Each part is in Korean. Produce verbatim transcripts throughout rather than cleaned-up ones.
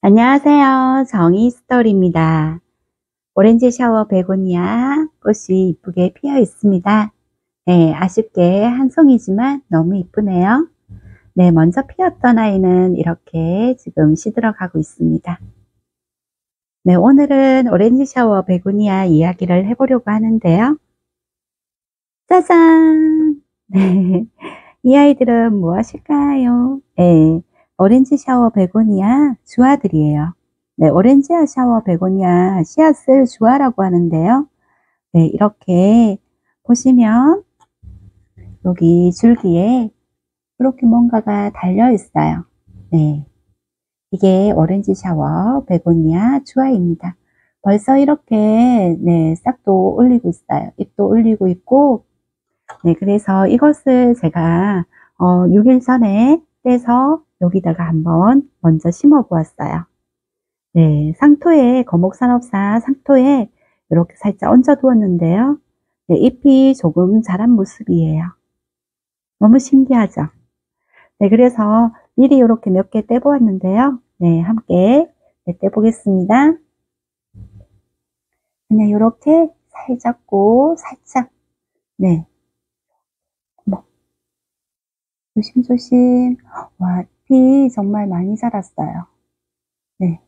안녕하세요. 정의스토리입니다. 오렌지 샤워 베고니아 꽃이 이쁘게 피어 있습니다. 네, 아쉽게 한 송이지만 너무 이쁘네요. 네, 먼저 피었던 아이는 이렇게 지금 시들어가고 있습니다. 네, 오늘은 오렌지 샤워 베고니아 이야기를 해보려고 하는데요. 짜잔! 네, 이 아이들은 무엇일까요? 네, 오렌지 샤워 베고니아 주화들이에요. 네, 오렌지 샤워 베고니아 씨앗을 주화라고 하는데요. 네, 이렇게 보시면 여기 줄기에 이렇게 뭔가가 달려 있어요. 네, 이게 오렌지 샤워 베고니아 주화입니다. 벌써 이렇게 네, 싹도 올리고 있어요. 잎도 올리고 있고, 네, 그래서 이것을 제가 어, 육 일 전에 떼서 여기다가 한번 먼저 심어 보았어요. 네, 상토에, 거목산업사 상토에 이렇게 살짝 얹어 두었는데요. 네, 잎이 조금 자란 모습이에요. 너무 신기하죠? 네, 그래서 미리 이렇게 몇 개 떼보았는데요. 네, 함께 네, 떼보겠습니다. 그냥 이렇게 살짝고 살짝, 네, 뭐, 조심조심. 와, 잎이 정말 많이 자랐어요. 네,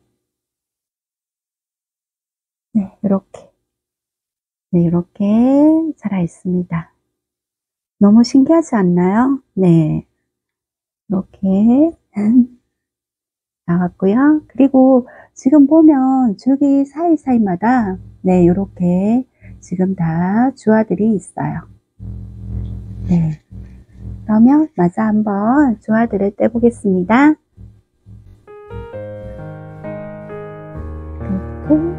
네, 이렇게. 네, 이렇게 자라 있습니다. 너무 신기하지 않나요? 네. 이렇게 나왔고요. 그리고 지금 보면 줄기 사이사이마다 네, 이렇게 지금 다 주화들이 있어요. 네. 그러면 마저 한번 주화들을 떼보겠습니다. 이렇게.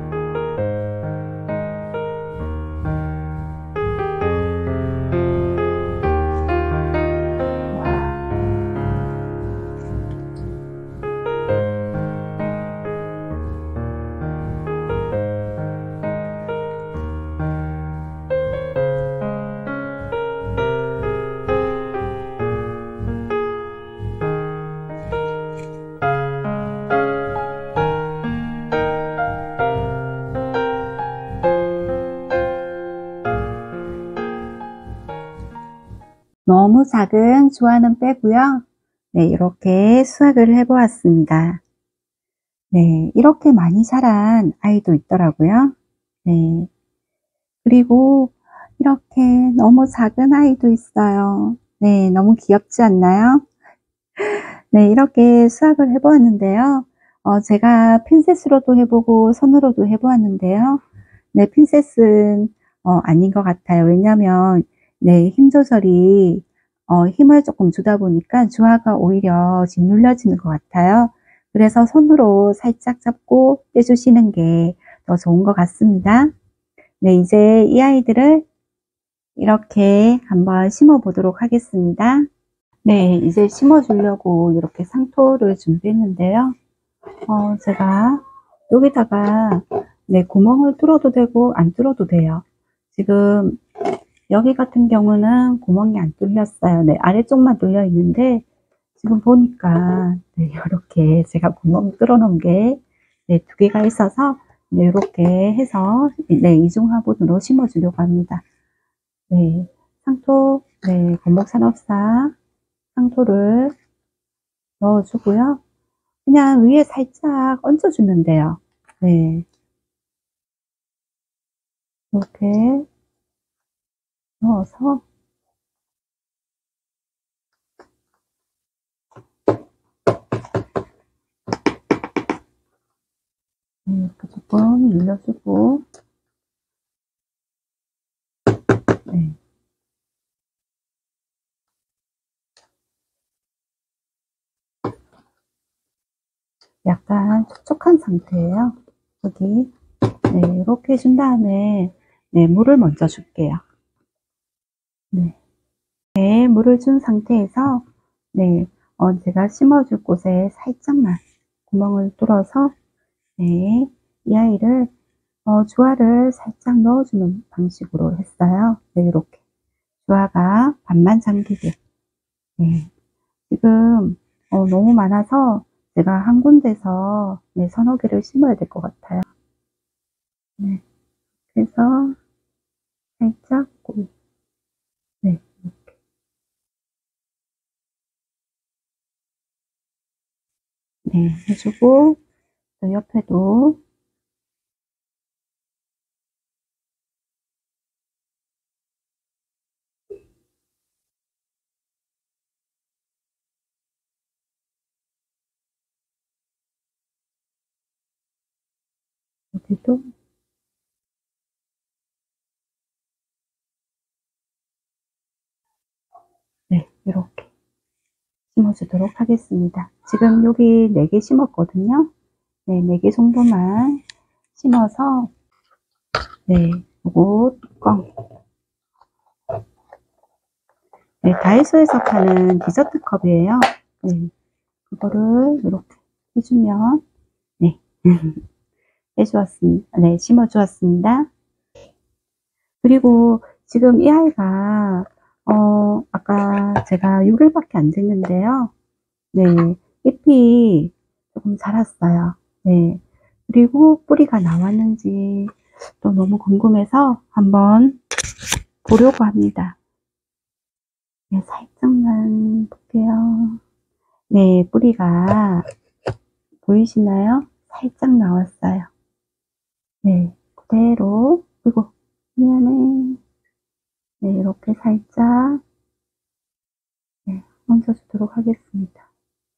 너무 작은 주화는 빼고요. 네, 이렇게 수확을 해보았습니다. 네, 이렇게 많이 자란 아이도 있더라고요. 네, 그리고 이렇게 너무 작은 아이도 있어요. 네, 너무 귀엽지 않나요? 네, 이렇게 수확을 해보았는데요. 어, 제가 핀셋으로도 해보고 손으로도 해보았는데요. 네, 핀셋은 어, 아닌 것 같아요. 왜냐하면 네, 힘 조절이 어, 힘을 조금 주다 보니까 주화가 오히려 짓눌려지는 것 같아요. 그래서 손으로 살짝 잡고 떼주시는 게 더 좋은 것 같습니다. 네, 이제 이 아이들을 이렇게 한번 심어 보도록 하겠습니다. 네, 이제 심어 주려고 이렇게 상토를 준비했는데요. 어, 제가 여기다가 네, 구멍을 뚫어도 되고 안 뚫어도 돼요. 지금 여기 같은 경우는 구멍이 안 뚫렸어요. 네, 아래쪽만 뚫려 있는데 지금 보니까 네, 이렇게 제가 구멍 뚫어 놓은 게 네, 두 개가 있어서 네, 이렇게 해서 네, 이중 화분으로 심어 주려고 합니다. 네, 상토, 네, 건목산업사 상토를 넣어주고요. 그냥 위에 살짝 얹어주면 돼요. 네, 이렇게 넣어서 이렇게 조금 눌러주고, 네. 약간 촉촉한 상태예요. 여기 네, 이렇게 해준 다음에 네, 물을 먼저 줄게요. 네, 네 물을 준 상태에서 네, 어, 제가 심어줄 곳에 살짝만 구멍을 뚫어서 네, 이 아이를 어, 주화를 살짝 넣어주는 방식으로 했어요. 네, 이렇게 주화가 반만 잠기게. 네, 지금 어, 너무 많아서 제가 한 군데서 네, 서너 개를 심어야 될 것 같아요. 네, 그래서 살짝 고, 네, 이렇게. 네, 해주고 또 옆에도 여기도 네, 이렇게 심어주도록 하겠습니다. 지금 여기 네 개 심었거든요. 네, 네 개 정도만 심어서 네, 요거 뚜껑 네, 다이소에서 파는 디저트 컵이에요. 네, 그거를 이렇게 해주면 네, 해주었습니다. 네, 심어주었습니다. 그리고 지금 이 아이가 어 아까 제가 육 일밖에 안 됐는데요. 네, 잎이 조금 자랐어요. 네, 그리고 뿌리가 나왔는지 또 너무 궁금해서 한번 보려고 합니다. 네, 살짝만 볼게요. 네, 뿌리가 보이시나요? 살짝 나왔어요. 네, 그대로, 그리고 미안해. 네, 이렇게 살짝 네, 얹어주도록 하겠습니다.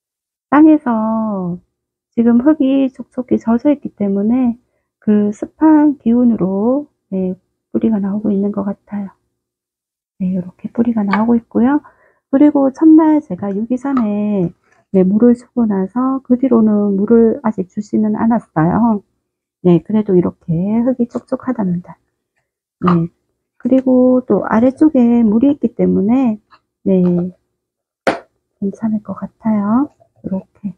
땅에서 지금 흙이 촉촉히 젖어 있기 때문에 그 습한 기운으로 네, 뿌리가 나오고 있는 것 같아요. 네, 이렇게 뿌리가 나오고 있고요. 그리고 첫날 제가 유기산에 네, 물을 주고 나서 그 뒤로는 물을 아직 주지는 않았어요. 네, 그래도 이렇게 흙이 촉촉하답니다. 네, 그리고 또 아래쪽에 물이 있기 때문에 네, 괜찮을 것 같아요. 이렇게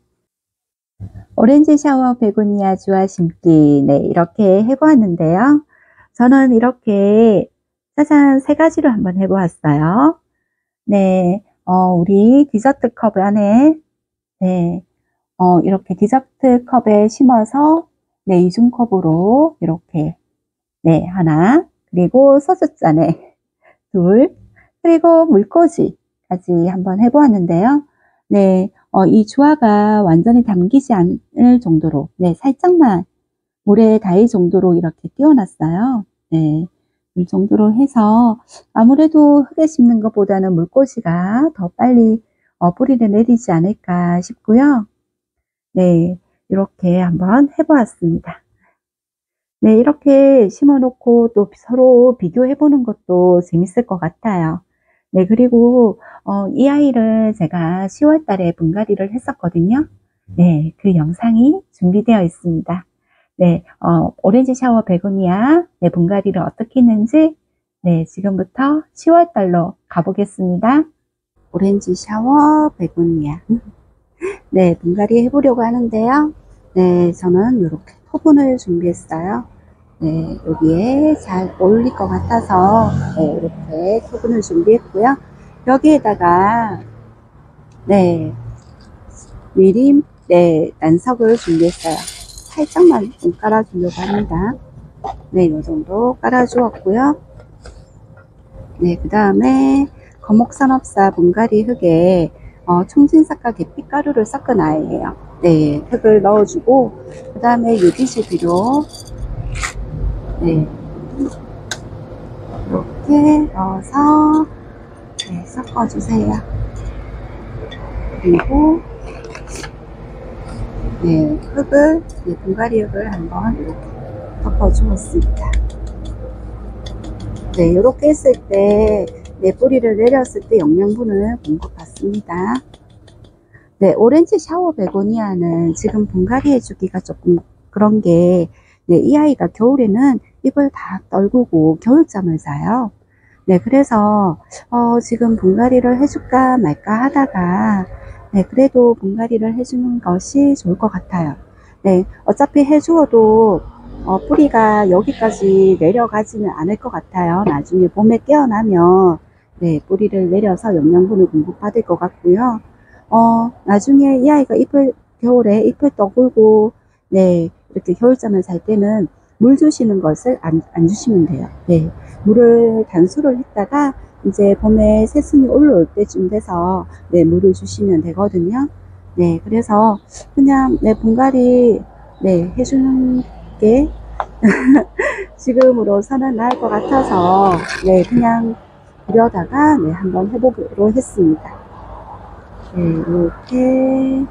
오렌지 샤워 베고니아 주화 심기 네, 이렇게 해보았는데요. 저는 이렇게 짜잔 세 가지로 한번 해보았어요. 네, 어, 우리 디저트 컵 안에 네, 어, 이렇게 디저트 컵에 심어서 네, 이중컵으로 이렇게 네, 하나 그리고 소주잔에 둘 그리고 물꽂이까지 한번 해보았는데요. 네, 어, 이 주화가 완전히 담기지 않을 정도로 네, 살짝만 물에 닿을 정도로 이렇게 띄워놨어요. 네, 이 정도로 해서 아무래도 흙에 심는 것보다는 물꽂이가 더 빨리 어, 뿌리를 내리지 않을까 싶고요. 네, 이렇게 한번 해보았습니다. 네, 이렇게 심어놓고 또 서로 비교해보는 것도 재밌을 것 같아요. 네, 그리고 어, 이 아이를 제가 시월 달에 분갈이를 했었거든요. 네, 그 영상이 준비되어 있습니다. 네, 어, 오렌지 샤워 베고니아 네, 분갈이를 어떻게 했는지 네, 지금부터 시월 달로 가보겠습니다. 오렌지 샤워 베고니아 네, 분갈이 해보려고 하는데요. 네, 저는 이렇게 토분을 준비했어요. 네, 여기에 잘 어울릴 것 같아서 네, 이렇게 토분을 준비했고요. 여기에다가 네, 미림 네, 난석을 준비했어요. 살짝만 좀 깔아주려고 합니다. 네, 이 정도 깔아주었고요. 네, 그 다음에 거목산업사 분갈이 흙에 어, 청진삭과 계피가루를 섞은 아이예요. 네, 흙을 넣어주고 그 다음에 유기질 비료 네, 이렇게 넣어서 네, 섞어주세요. 그리고 네, 흙을 네, 분갈이 흙을 한번 이렇게 덮어주었습니다. 네, 이렇게 했을 때 네, 뿌리를 내렸을 때 영양분을 공급받습니다. 네, 오렌지 샤워 베고니아는 지금 분갈이 해주기가 조금 그런 게, 네, 이 아이가 겨울에는 잎을 다 떨구고 겨울잠을 자요. 네, 그래서, 어, 지금 분갈이를 해줄까 말까 하다가, 네, 그래도 분갈이를 해주는 것이 좋을 것 같아요. 네, 어차피 해주어도, 어, 뿌리가 여기까지 내려가지는 않을 것 같아요. 나중에 봄에 깨어나면, 네, 뿌리를 내려서 영양분을 공급받을 것 같고요. 어, 나중에 이 아이가 잎을 겨울에 잎을 떠굴고, 네, 이렇게 겨울잠을 잘 때는 물 주시는 것을 안, 안 주시면 돼요. 네, 물을 단수를 했다가 이제 봄에 새순이 올라올 때쯤 돼서 네, 물을 주시면 되거든요. 네, 그래서 그냥 네, 분갈이 네, 해주는 게 지금으로서는 나을 것 같아서 네, 그냥 그려다가 네, 한번 해보기로 했습니다. 네, 이렇게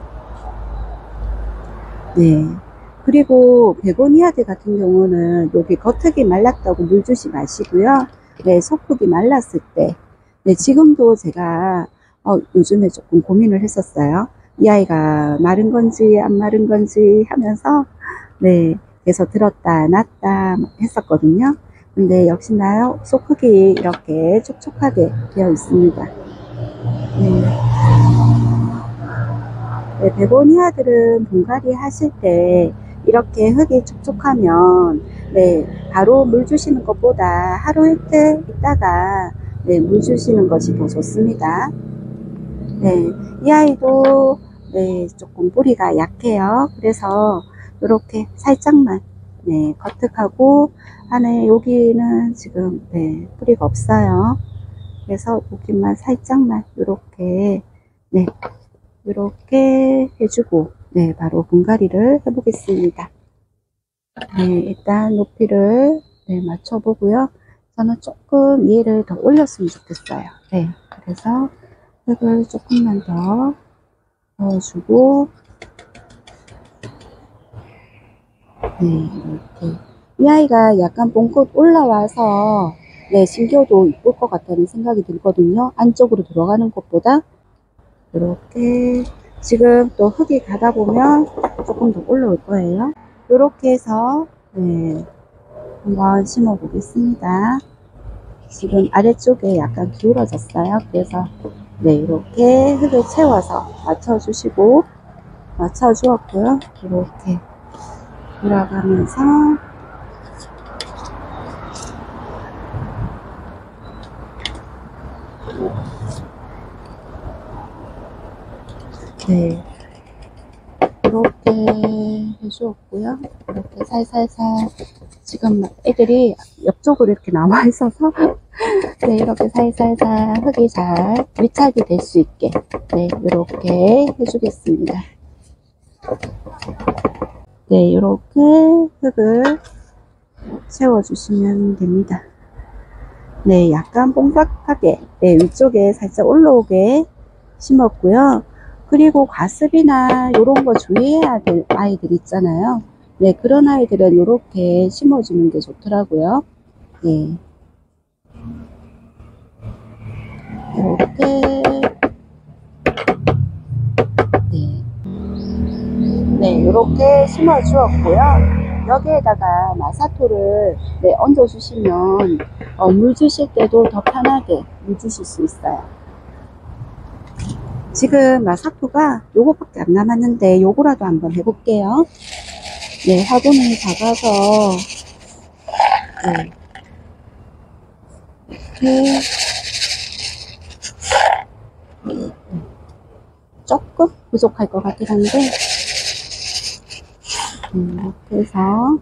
네. 그리고 베고니아들 같은 경우는 여기 겉흙이 말랐다고 물 주지 마시고요. 네, 속흙이 말랐을 때, 네, 지금도 제가 어, 요즘에 조금 고민을 했었어요. 이 아이가 마른 건지 안 마른 건지 하면서 네, 계속 들었다 놨다 했었거든요. 근데 역시나 속흙이 이렇게 촉촉하게 되어 있습니다. 네. 네, 베고니아들은 분갈이 하실 때 이렇게 흙이 촉촉하면 네, 바로 물 주시는 것보다 하루 이틀 있다가 네, 물 주시는 것이 더 좋습니다. 네, 이 아이도 네, 조금 뿌리가 약해요. 그래서 이렇게 살짝만 네, 거특하고 안에 여기는 지금 네, 뿌리가 없어요. 그래서 여기만 살짝만 이렇게 네, 이렇게 해주고 네, 바로 분갈이를 해 보겠습니다. 네, 일단 높이를 네, 맞춰 보고요. 저는 조금 얘를 더 올렸으면 좋겠어요. 네, 그래서 흙을 조금만 더 넣어주고 네, 이렇게 이 아이가 약간 봉긋 올라와서 네, 신겨도 이쁠 것 같다는 생각이 들거든요. 안쪽으로 들어가는 것보다 이렇게 지금 또 흙이 가다 보면 조금 더 올라올 거예요. 이렇게 해서 네, 한번 심어 보겠습니다. 지금 아래쪽에 약간 기울어졌어요. 그래서 네, 이렇게 흙을 채워서 맞춰 주시고 맞춰 주었고요. 이렇게 돌아가면서 네, 이렇게 해주었고요. 이렇게 살살살 지금 애들이 옆쪽으로 이렇게 나와 있어서 네, 이렇게 살살살 흙이 잘 밀착이 될 수 있게 네, 이렇게 해주겠습니다. 네, 이렇게 흙을 채워주시면 됩니다. 네, 약간 뽕박하게 네, 위쪽에 살짝 올라오게 심었고요. 그리고 과습이나 이런 거 주의해야 될 아이들 있잖아요. 네, 그런 아이들은 이렇게 심어주는 게 좋더라고요. 네, 이렇게 네, 네, 이렇게 심어 주었고요. 여기에다가 마사토를 네, 얹어 주시면 어, 물 주실 때도 더 편하게 물 주실 수 있어요. 지금 마사토가 요거밖에 안 남았는데 요거라도 한번 해볼게요. 네, 화분이 작아서 네, 이렇게 조금 부족할 것 같긴 한데 음, 이렇게 해서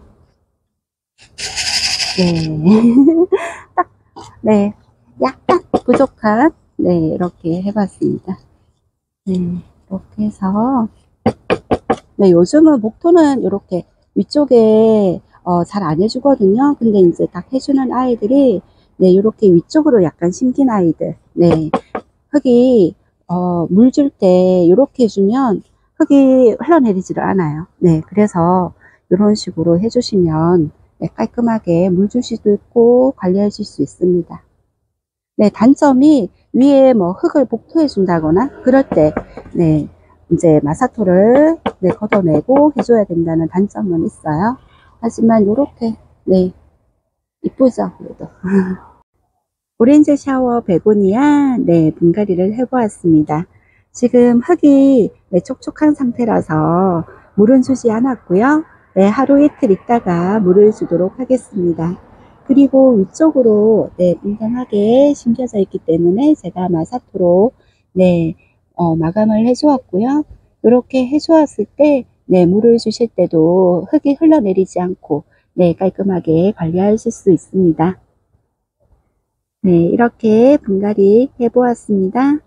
네, 딱 네, 약간 부족한 네, 이렇게 해봤습니다. 네, 이렇게 해서 네, 요즘은 목토는 이렇게 위쪽에 어, 잘 안 해주거든요. 근데 이제 딱 해주는 아이들이 네, 이렇게 위쪽으로 약간 심긴 아이들 네, 흙이 어, 물 줄 때 이렇게 해주면 흙이 흘러내리지를 않아요. 네, 그래서 이런 식으로 해주시면 네, 깔끔하게 물 줄 수도 있고 관리하실 수 있습니다. 네, 단점이 위에 뭐 흙을 복토해 준다거나 그럴 때 네, 이제 마사토를 네, 걷어내고 해줘야 된다는 단점은 있어요. 하지만 이렇게 네, 이쁘죠, 그래도. 오렌지 샤워 베고니아 네, 분갈이를 해보았습니다. 지금 흙이 네, 촉촉한 상태라서 물은 주지 않았고요. 네, 하루 이틀 있다가 물을 주도록 하겠습니다. 그리고 위쪽으로 네, 빈칸하게 심겨져 있기 때문에 제가 마사토로 네, 어, 마감을 해 주었고요. 이렇게 해주었을 때 네, 물을 주실 때도 흙이 흘러내리지 않고 네, 깔끔하게 관리하실 수 있습니다. 네, 이렇게 분갈이 해보았습니다.